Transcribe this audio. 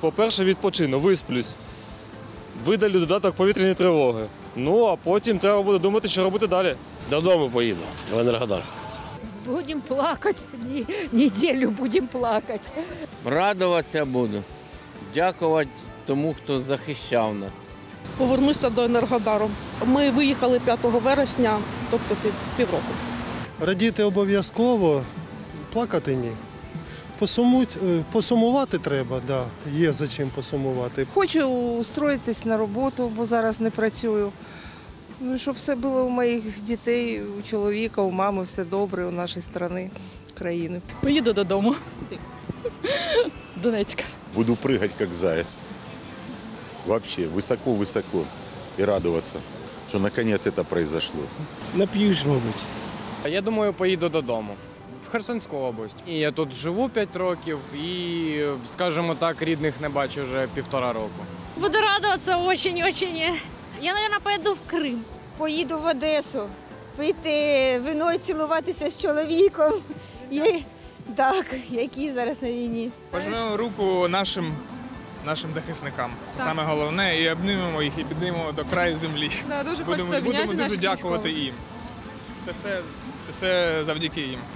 По-перше, відпочину, висплюсь. Видалю додаток повітряної тривоги. Ну, а потім треба буде думати, що робити далі. Додому поїду, в Енергодар. Будем плакать, неделю будем плакать. Радуватися буду. Дякувати тому, хто захищав нас. Повернуся до Енергодару. Ми виїхали 5 вересня, тобто півроку. Радіти обов'язково, плакати ні. Посумувати треба, да, є за чим посумувати. Хочу устроїтись на роботу, бо зараз не працюю. Ну, щоб все було у моїх дітей, у чоловіка, у мами, все добре у нашій країні, країни. Поїду додому. Донецьк. Буду прыгать, как заяц. Вообще, высоко-высоко. И радоваться, что наконец это произошло. Нап'юсь, мабуть. Я думаю, поїду додому. В Херсонську область. І я тут живу 5 років і, скажімо так, рідних не бачу вже 1,5 року. Буду радуватися очень-очень. Я, мабуть, поїду в Крим. Поїду в Одесу, пити вино і цілуватися з чоловіком, так, який зараз на війні. Пожмемо руку нашим захисникам. Це саме головне. І обнімемо їх, і піднімемо до краю землі. Да, дуже будемо дуже дякувати їм. Це все завдяки їм.